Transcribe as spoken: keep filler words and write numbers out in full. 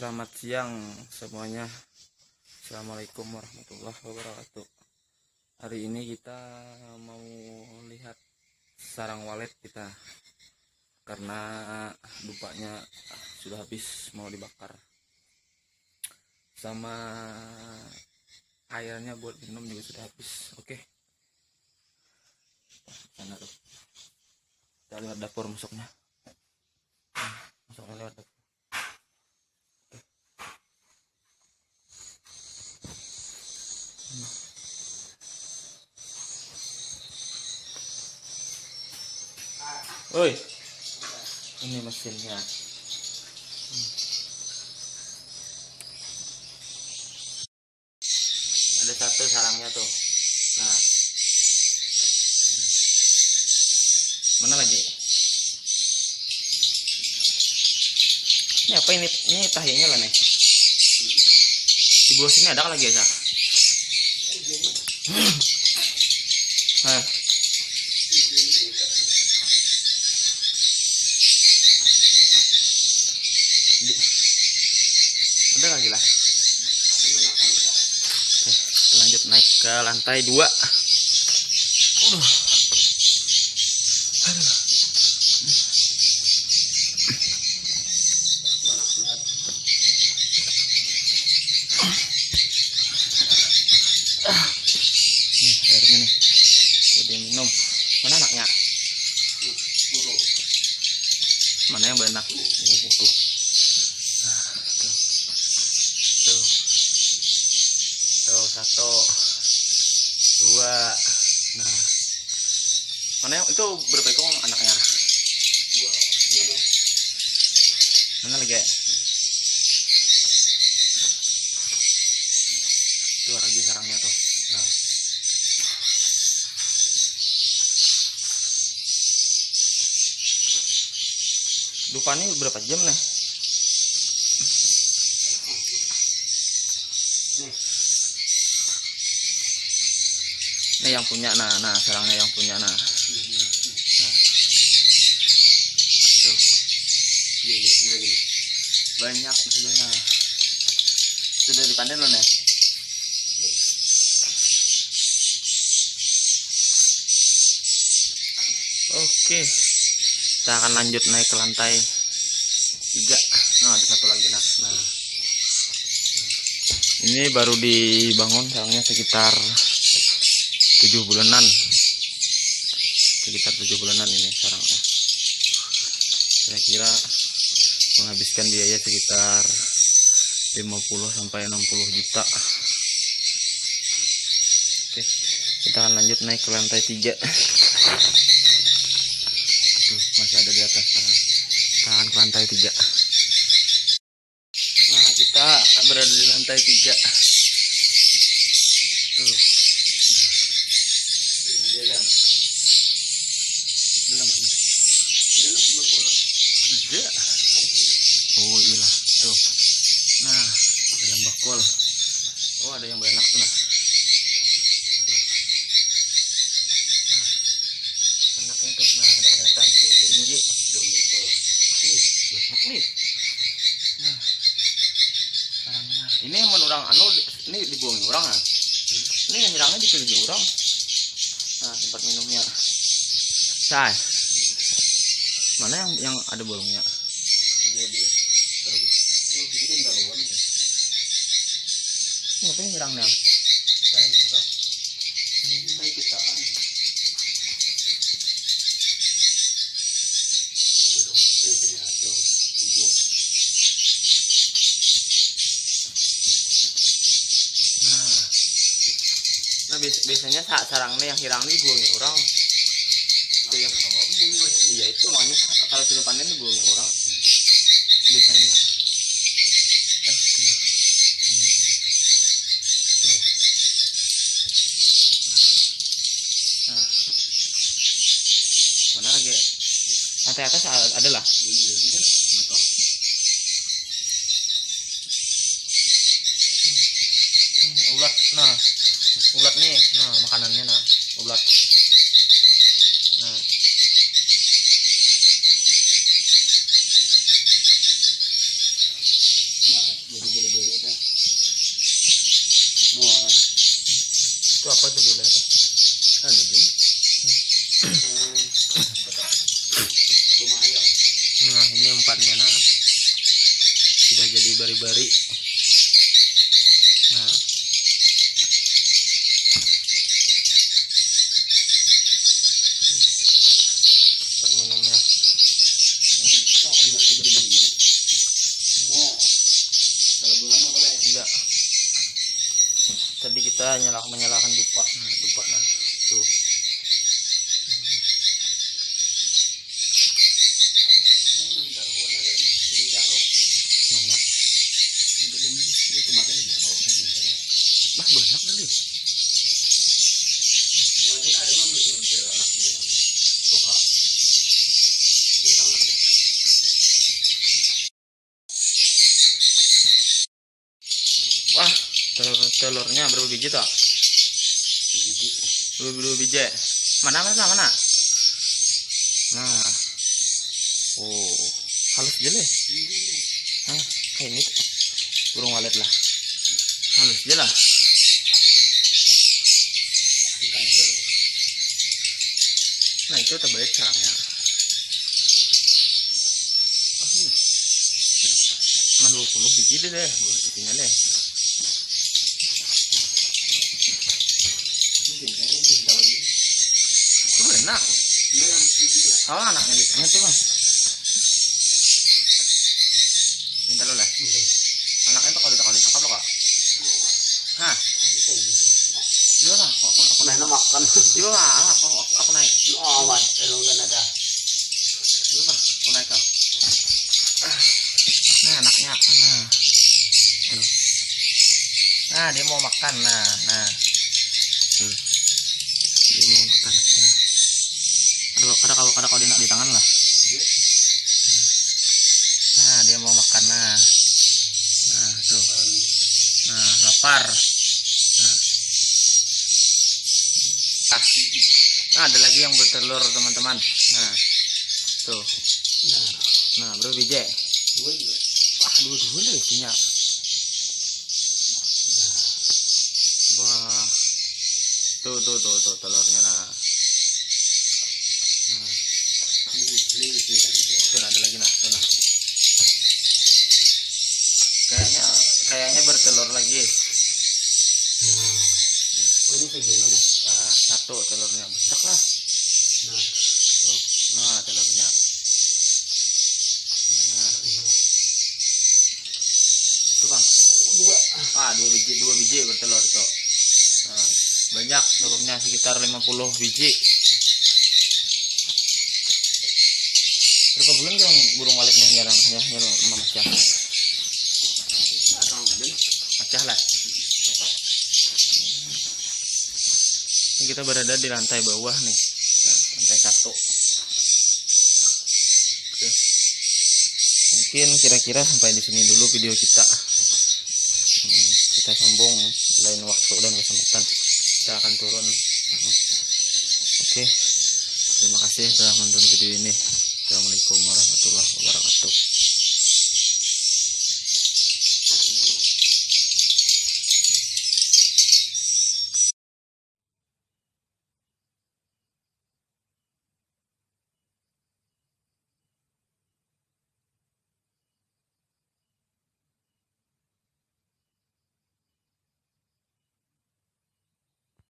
Selamat siang semuanya. Assalamualaikum warahmatullahi wabarakatuh. Hari ini kita mau lihat sarang walet kita, karena dupanya sudah habis, mau dibakar. Sama airnya buat minum juga sudah habis. Oke, sana tuh. Kita lewat dapur masuknya. Masuknya lewat dapur. Oi, ini mesinnya. Hmm. Ada satu sarangnya tuh. Nah, mana lagi? Ini apa ini? Ini tahinya lah nih. Di bawah sini ada lagi ya? Nah. Udah lagi lah. Eh, lanjut naik ke lantai dua. Uh. Aduh. Nih, airnya nih. Jadi minum. Mana anaknya? Mana yang berenak? Oh, tuh. Tuh, tuh satu, dua. Nah, mana yang itu berapa ekor anaknya? Mana lagi? Tuh lagi sarangnya tuh. Nah, dupa ini berapa jam nih? Ini yang punya, nah, nah sarangnya yang punya, nah, nah. Tuh. Banyak sudah, nah. Sudah dipanen loh nih. Oke, kita akan lanjut naik ke lantai tiga. Nah, ada satu lagi, nah, nah. Ini baru dibangun sarangnya sekitar tujuh bulanan, sekitar tujuh bulanan ini sarangnya. Saya kira menghabiskan biaya sekitar lima puluh sampai enam puluh juta. Oke, kita akan lanjut naik ke lantai tiga. Tuh, masih ada di atas. Kita akan ke lantai tiga. Nah, kita berada di lantai tiga. Tuh. Dalam. Dalam. Dalam bakul. Tidak. Oh iya. Tuh. Nah, dalam bakul. Oh, ada yang berenak tuh. Nah. Enaknya tuh. Nah, ada yang cantik tinggi. Enak nih. Nah. Sarangnya. Ini yang orang anu, ini dibuang orang ah. Ini yang nyerangnya dipilih orang. Nah, tempat minumnya. Say. Mana yang yang ada bolongnya? Ini yang nyerangnya. Nah, biasanya sarangnya yang hirang ini buangnya orang. Itu yang iya itu makanya kalau sudah panen dibuangnya orang biasanya. Eh. Tuh. Nah, mana lagi? Lantai atas ada lah. Ulat, nah, ulat nih, nah makanannya, nah, ulat. Nah, Itu apa tuh dulu? Ada dong. Nah ini empatnya, nah sudah jadi bari-bari. Nah tempat minumnya. Enggak. Tadi kita nyalakan menyalakan dupa, nah, dupa nah tuh. Lah banyak kali. Wah, telur telurnya berapa biji tak? Dua dua biji. Mana mana mana? Nah, oh, halus aja deh. Ah, kayak ini burung walet lah. Halus aja lah. Nah itu terbaik caranya. Oh, ini. Cuma dua puluh biji deh deh, isinya deh. Itu enak. Oh anaknya di tengah tuh bang. Minta lo lah. Anaknya tuh kalau ditangkap ditangkap lo kak. Hah? Iya lah, aku aku naik makan. Iya lah, aku aku, aku naik. Oh, mat, ano gan ada. Iya lah, aku naik kak. Nah anaknya, nah. Tuh. Nah dia mau makan, nah, nah. Tuh. Dia mau makan. Nah. Ada ada kalau ada kalau dia nak di tangan lah. Nah dia mau makan, nah. Nah tuh. Nah lapar. Nah. Ah. Nah ada lagi yang bertelur teman-teman. Nah tuh. Nah berapa biji? Dua juga. Wah dua-dua lah isinya. Wah tuh tuh tuh tuh telurnya, nah. Nah tuh ada lagi, nah tuh, nah. Kayaknya kayaknya bertelur lagi. Ini segini mas. Ah satu telurnya besar lah. Nah, Tuh. Nah telurnya. Nah tuh bang. dua. Ah dua biji dua biji bertelur tuh. Nah, banyak telurnya sekitar lima puluh biji. Berapa bulan yang burung walet nih jarang ya ya mama Cah. Macah lah. Ini kita berada di lantai bawah nih, lantai satu. Oke. Mungkin kira-kira sampai di sini dulu video kita. Hmm, kita sambung lain waktu dan kesempatan. Kita akan turun. Oke. Terima kasih telah menonton video ini. Assalamualaikum warahmatullahi wabarakatuh.